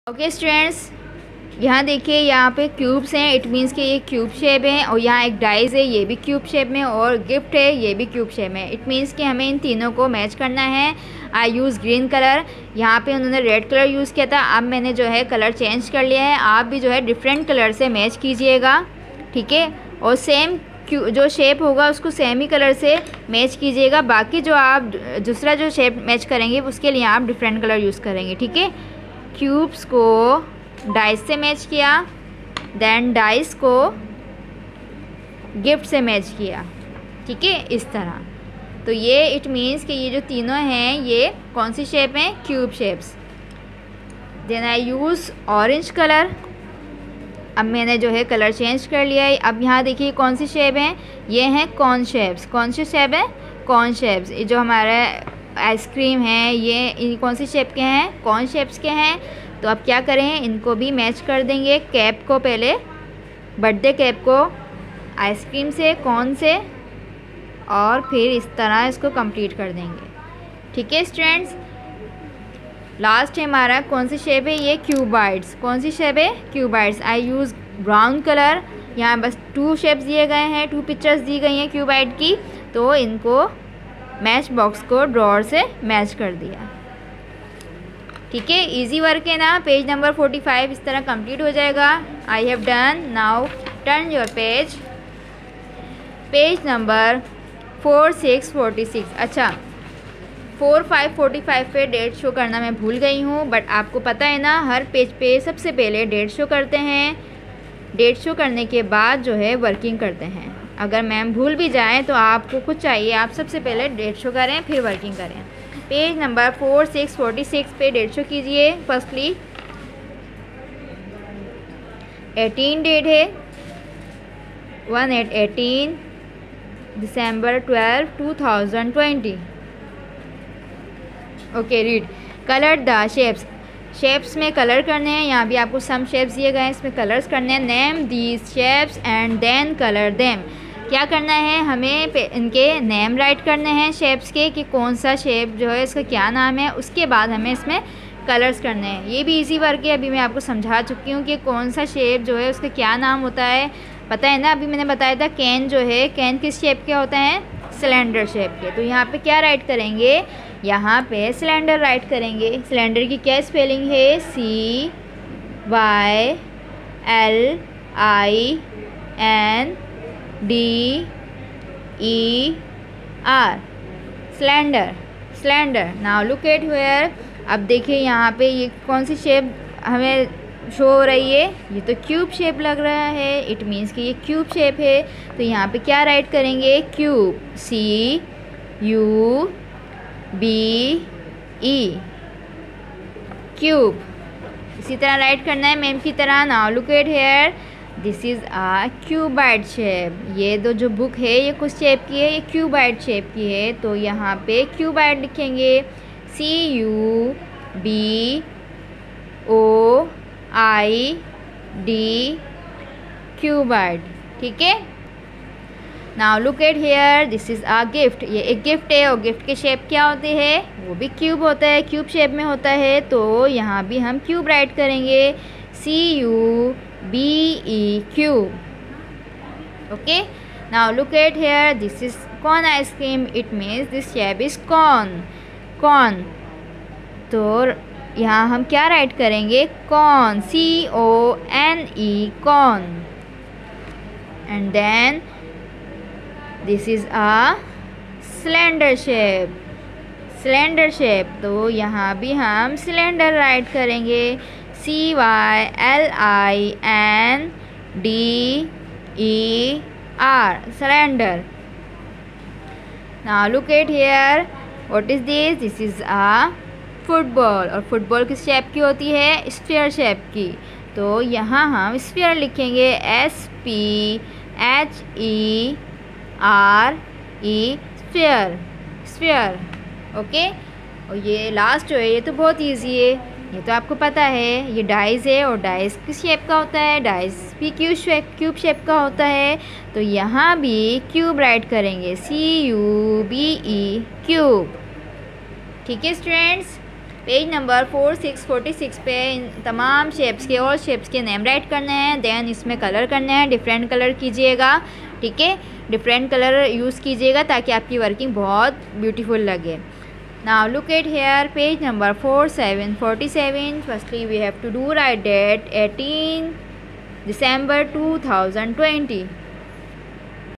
Okay students, यहाँ देखिए यहाँ पे क्यूब्स हैं। इट मीन्स कि ये क्यूब शेप है और यहाँ एक डाइस है, ये भी क्यूब शेप में, और गिफ्ट है, ये भी क्यूब शेप में। इट मीन्स कि हमें इन तीनों को मैच करना है। आई यूज़ ग्रीन कलर, यहाँ पे उन्होंने रेड कलर यूज़ किया था। अब मैंने जो है कलर चेंज कर लिया है। आप भी जो है डिफरेंट कलर से मैच कीजिएगा, ठीक है। और सेम जो शेप होगा उसको सेम ही कलर से मैच कीजिएगा। बाकी जो आप दूसरा जो शेप मैच करेंगे उसके लिए आप डिफरेंट कलर यूज़ करेंगे, ठीक है। क्यूब्स को डाइस से मैच किया, देन डाइस को गिफ्ट से मैच किया, ठीक है, इस तरह। तो ये इट मीन्स कि ये जो तीनों हैं ये कौन सी शेप हैं? Cube shapes. Then I use orange colour. अब मैंने जो है कलर चेंज कर लिया है। अब यहाँ देखिए कौन सी शेप हैं? ये हैं कॉर्न शेप्स। कौन सी शेप है? Cone shapes. ये जो हमारा आइसक्रीम है ये कौन सी शेप के हैं? कॉर्न शेप्स के हैं। तो अब क्या करें, इनको भी मैच कर देंगे। कैप को पहले, बर्थडे कैप को आइसक्रीम से, कॉर्न से, और फिर इस तरह इसको कंप्लीट कर देंगे, ठीक है स्टूडेंट्स। लास्ट है हमारा कौन सी शेप है? ये क्यूबाइड्स। कौन सी शेप है? Cuboids. I use brown colour. यहाँ बस 2 शेप्स दिए गए हैं, 2 पिक्चर्स दी गई हैं क्यूबाइड की, तो इनको मैच बॉक्स को ड्रॉअर से मैच कर दिया, ठीक है। इजी वर्क है ना। पेज नंबर 45 इस तरह कंप्लीट हो जाएगा। I have done. Now turn your page, page number 4646। अच्छा, 4545 पे डेट शो करना मैं भूल गई हूँ, बट आपको पता है ना हर पेज पे सबसे पहले डेट शो करते हैं। डेट शो करने के बाद जो है वर्किंग करते हैं। अगर मैम भूल भी जाएं तो आपको कुछ चाहिए, आप सबसे पहले डेट शो करें फिर वर्किंग करें। पेज नंबर 4646 पे डेट शो कीजिए। फर्स्टली 18 डेट है, 18 दिसंबर 12 2020। Okay, read. Colour the shapes. Shapes में कलर करने हैं। यहाँ भी आपको सम शेप्स दिए गए हैं, इसमें कलर्स करने हैं। Name these shapes and then colour them. क्या करना है, हमें इनके नेम राइट करने हैं शेप्स के, कि कौन सा शेप जो है इसका क्या नाम है। उसके बाद हमें इसमें कलर्स करने हैं। ये भी इजी वर्क है। अभी मैं आपको समझा चुकी हूँ कि कौन सा शेप जो है उसका क्या नाम होता है, पता है ना। अभी मैंने बताया था कैन जो है, कैन किस शेप के होते हैं? सिलेंडर शेप के। तो यहाँ पे क्या राइट करेंगे? यहाँ पे सिलेंडर राइट करेंगे। सिलेंडर की क्या स्पेलिंग है? CYLINDER, cylinder, cylinder. Now look at here. अब देखिए यहाँ पे ये कौन सी शेप हमें शो हो रही है? ये तो क्यूब शेप लग रहा है। इट मीन्स कि ये क्यूब शेप है। तो यहाँ पे क्या राइट करेंगे? Cube, CUBE, cube. इसी तरह राइट करना है मैम की तरह। Now look at here, this is a cuboid shape. ये जो बुक है ये कुछ शेप की है? ये क्यूबाइड शेप की है। तो यहाँ पे क्यूबाइड लिखेंगे, CUBOID, क्यूबाइड, ठीक है। Now look at here, this is a gift. ये एक गिफ्ट है और गिफ्ट के शेप क्या होते हैं? वो भी क्यूब होता है, क्यूब शेप में होता है। तो यहाँ भी हम क्यूब राइट करेंगे, CUBE, cube. Okay, now look at here, this is cone ice cream. It means this shape is cone, cone. तो यहाँ हम क्या राइट करेंगे? Cone, CONE, cone. And then this is a cylinder shape, cylinder shape. तो यहाँ भी हम cylinder write करेंगे, CYLINDER, cylinder. Now look at here, what is this? This is a football. और फुटबॉल किस शेप की होती है? स्फीयर शेप की। तो यहाँ हम स्फीयर लिखेंगे, SPHERE, स्फीयर, स्फीयर। ओके। और ये लास्ट जो है ये तो बहुत इजी है, ये तो आपको पता है। ये डाइस है और डाइस किस शेप का होता है? डाइस भी क्यूब शेप का होता है। तो यहाँ भी क्यूब राइट करेंगे, CUBE, क्यूब, ठीक है स्टूडेंट्स। पेज नंबर 46 पे इन तमाम शेप्स के और शेप्स के नेम राइट करने हैं, देन इसमें कलर करने हैं, डिफरेंट कलर कीजिएगा, ठीक है, डिफरेंट कलर यूज़ कीजिएगा ताकि आपकी वर्किंग बहुत ब्यूटीफुल लगे। Now look at here page number 47 firstly we have to do write date 18 December 2020।